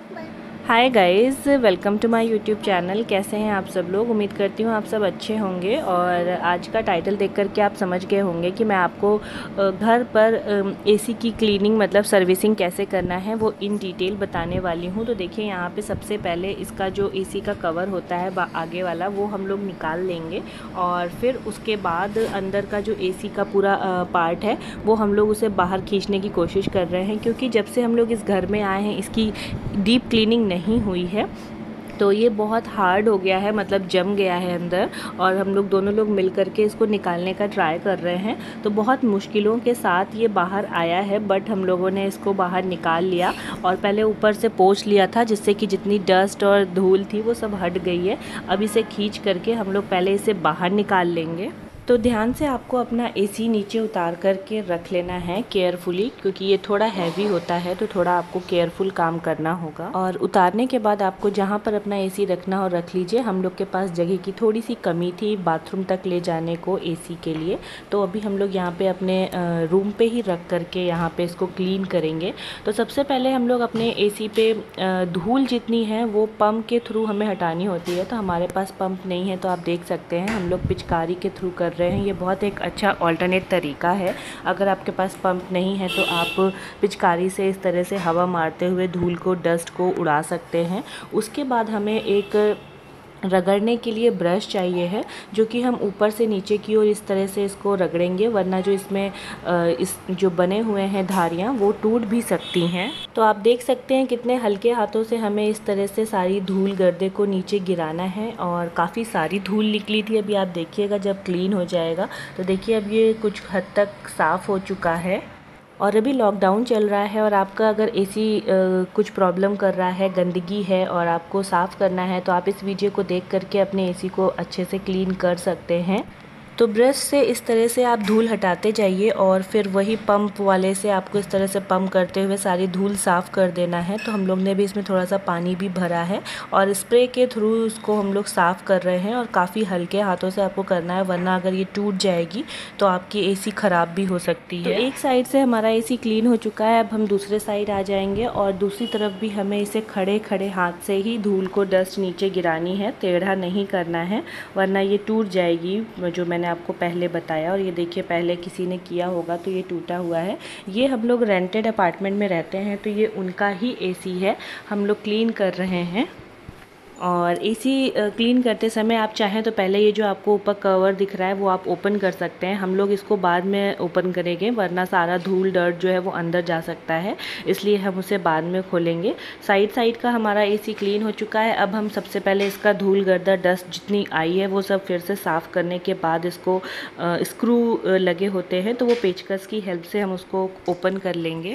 Hi guys, welcome to my YouTube channel. कैसे हैं आप सब लोग? उम्मीद करती हूँ आप सब अच्छे होंगे। और आज का टाइटल देख कर के आप समझ गए होंगे कि मैं आपको घर पर एसी की क्लीनिंग मतलब सर्विसिंग कैसे करना है वो इन डिटेल बताने वाली हूँ। तो देखिए यहाँ पे सबसे पहले इसका जो एसी का कवर होता है आगे वाला वो हम लोग निकाल लेंगे। और फिर उसके बाद अंदर का जो एसी का पूरा पार्ट है वो हम लोग उसे बाहर खींचने की कोशिश कर रहे हैं, क्योंकि जब से हम लोग इस घर में आए हैं इसकी डीप क्लीनिंग नहीं हुई है। तो ये बहुत हार्ड हो गया है, मतलब जम गया है अंदर। और हम लोग दोनों लोग मिल करके इसको निकालने का ट्राई कर रहे हैं। तो बहुत मुश्किलों के साथ ये बाहर आया है, बट हम लोगों ने इसको बाहर निकाल लिया। और पहले ऊपर से पोंछ लिया था, जिससे कि जितनी डस्ट और धूल थी वो सब हट गई है। अब इसे खींच करके हम लोग पहले इसे बाहर निकाल लेंगे। तो ध्यान से आपको अपना एसी नीचे उतार करके रख लेना है केयरफुली, क्योंकि ये थोड़ा हैवी होता है तो थोड़ा आपको केयरफुल काम करना होगा। और उतारने के बाद आपको जहाँ पर अपना एसी रखना हो रख लीजिए। हम लोग के पास जगह की थोड़ी सी कमी थी बाथरूम तक ले जाने को एसी के लिए, तो अभी हम लोग यहाँ पे अपने रूम पे ही रख करके यहाँ पे इसको क्लीन करेंगे। तो सबसे पहले हम लोग अपने एसी पे धूल जितनी है वो पंप के थ्रू हमें हटानी होती है। तो हमारे पास पंप नहीं है, तो आप देख सकते हैं हम लोग पिचकारी के थ्रू कर रहे हैं। ये बहुत एक अच्छा ऑल्टरनेट तरीका है। अगर आपके पास पंप नहीं है तो आप पिचकारी से इस तरह से हवा मारते हुए धूल को, डस्ट को उड़ा सकते हैं। उसके बाद हमें एक रगड़ने के लिए ब्रश चाहिए है, जो कि हम ऊपर से नीचे की ओर इस तरह से इसको रगड़ेंगे, वरना जो इसमें इस जो बने हुए हैं धारियाँ वो टूट भी सकती हैं। तो आप देख सकते हैं कितने हल्के हाथों से हमें इस तरह से सारी धूल गर्दे को नीचे गिराना है। और काफ़ी सारी धूल निकली थी, अभी आप देखिएगा जब क्लीन हो जाएगा। तो देखिए अब ये कुछ हद तक साफ़ हो चुका है। और अभी लॉकडाउन चल रहा है और आपका अगर एसी कुछ प्रॉब्लम कर रहा है, गंदगी है और आपको साफ़ करना है, तो आप इस वीडियो को देख करके अपने एसी को अच्छे से क्लीन कर सकते हैं। तो ब्रश से इस तरह से आप धूल हटाते जाइए और फिर वही पंप वाले से आपको इस तरह से पंप करते हुए सारी धूल साफ़ कर देना है। तो हम लोग ने भी इसमें थोड़ा सा पानी भी भरा है और स्प्रे के थ्रू इसको हम लोग साफ़ कर रहे हैं। और काफ़ी हल्के हाथों से आपको करना है, वरना अगर ये टूट जाएगी तो आपकी एसी ख़राब भी हो सकती है। तो एक साइड से हमारा एसी क्लीन हो चुका है, अब हम दूसरे साइड आ जाएंगे और दूसरी तरफ भी हमें इसे खड़े खड़े हाथ से ही धूल को, डस्ट नीचे गिरानी है, टेढ़ा नहीं करना है, वरना ये टूट जाएगी, जो मैंने आपको पहले बताया। और ये देखिए पहले किसी ने किया होगा तो ये टूटा हुआ है। ये हम लोग रेंटेड अपार्टमेंट में रहते हैं, तो ये उनका ही एसी है, हम लोग क्लीन कर रहे हैं। और एसी क्लीन करते समय आप चाहें तो पहले ये जो आपको ऊपर कवर दिख रहा है वो आप ओपन कर सकते हैं। हम लोग इसको बाद में ओपन करेंगे, वरना सारा धूल डर्ट जो है वो अंदर जा सकता है, इसलिए हम उसे बाद में खोलेंगे। साइड का हमारा एसी क्लीन हो चुका है। अब हम सबसे पहले इसका धूल गर्दा, डस्ट जितनी आई है वो सब फिर से साफ़ करने के बाद इसको स्क्रू लगे होते हैं तो वो पेचकस की हेल्प से हम उसको ओपन कर लेंगे।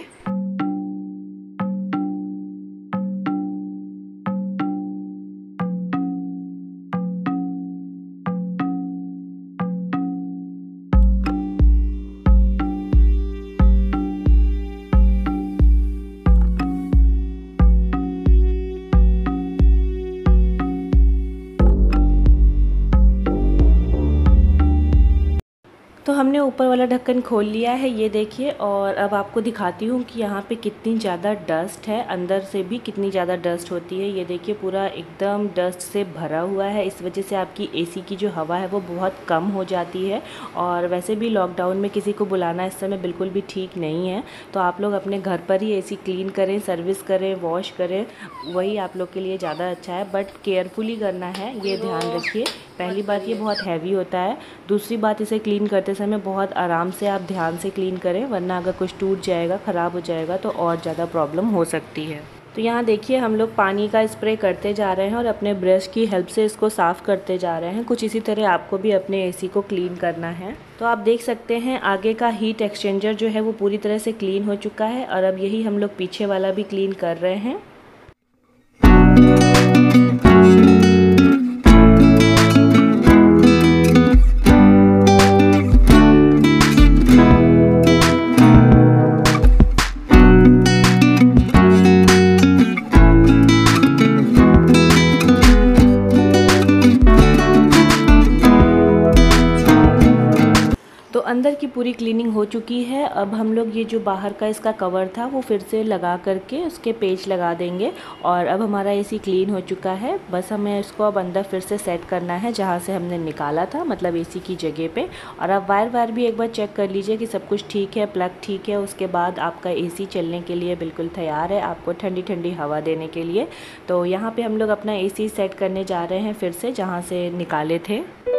तो हमने ऊपर वाला ढक्कन खोल लिया है, ये देखिए। और अब आपको दिखाती हूँ कि यहाँ पे कितनी ज़्यादा डस्ट है, अंदर से भी कितनी ज़्यादा डस्ट होती है। ये देखिए पूरा एकदम डस्ट से भरा हुआ है। इस वजह से आपकी एसी की जो हवा है वो बहुत कम हो जाती है। और वैसे भी लॉकडाउन में किसी को बुलाना इस समय बिल्कुल भी ठीक नहीं है। तो आप लोग अपने घर पर ही एसी क्लीन करें, सर्विस करें, वॉश करें, वही आप लोग के लिए ज़्यादा अच्छा है। बट केयरफुली करना है, ये ध्यान रखिए। पहली बात ये बहुत हैवी होता है, दूसरी बात इसे क्लीन करते समय बहुत आराम से आप ध्यान से क्लीन करें, वरना अगर कुछ टूट जाएगा, ख़राब हो जाएगा तो और ज़्यादा प्रॉब्लम हो सकती है। तो यहाँ देखिए हम लोग पानी का स्प्रे करते जा रहे हैं और अपने ब्रश की हेल्प से इसको साफ़ करते जा रहे हैं। कुछ इसी तरह आपको भी अपने एसी को क्लीन करना है। तो आप देख सकते हैं आगे का हीट एक्सचेंजर जो है वो पूरी तरह से क्लीन हो चुका है और अब यही हम लोग पीछे वाला भी क्लीन कर रहे हैं। अंदर की पूरी क्लीनिंग हो चुकी है। अब हम लोग ये जो बाहर का इसका कवर था वो फिर से लगा करके उसके पेच लगा देंगे और अब हमारा एसी क्लीन हो चुका है। बस हमें इसको अब अंदर फिर से सेट करना है जहाँ से हमने निकाला था, मतलब एसी की जगह पे। और अब वायर भी एक बार चेक कर लीजिए कि सब कुछ ठीक है, प्लग ठीक है। उसके बाद आपका एसी चलने के लिए बिल्कुल तैयार है, आपको ठंडी ठंडी हवा देने के लिए। तो यहाँ पे हम लोग अपना एसी सेट करने जा रहे हैं फिर से जहाँ से निकाले थे।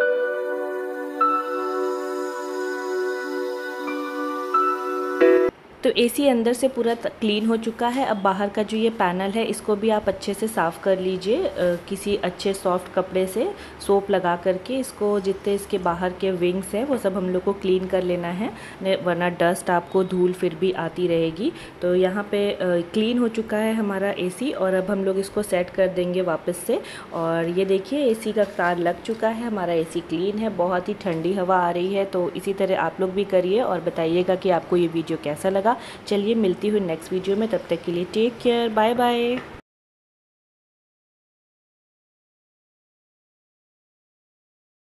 तो एसी अंदर से पूरा क्लीन हो चुका है। अब बाहर का जो ये पैनल है इसको भी आप अच्छे से साफ़ कर लीजिए किसी अच्छे सॉफ्ट कपड़े से सोप लगा करके। इसको जितने इसके बाहर के विंग्स हैं वो सब हम लोग को क्लीन कर लेना है, वरना डस्ट आपको धूल फिर भी आती रहेगी। तो यहाँ पे क्लीन हो चुका है हमारा एसी और अब हम लोग इसको सेट कर देंगे वापस से। और ये देखिए एसी का तार लग चुका है, हमारा एसी क्लीन है, बहुत ही ठंडी हवा आ रही है। तो इसी तरह आप लोग भी करिए और बताइएगा कि आपको ये वीडियो कैसा लगा। चलिए मिलती हूँ नेक्स्ट वीडियो में, तब तक के लिए टेक केयर, बाय बाय।